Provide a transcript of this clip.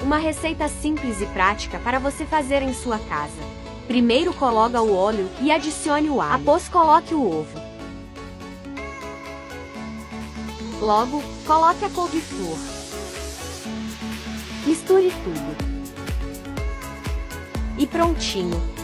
Uma receita simples e prática para você fazer em sua casa. Primeiro coloque o óleo e adicione o alho. Após coloque o ovo. Logo, coloque a couve-flor. Misture tudo. E prontinho!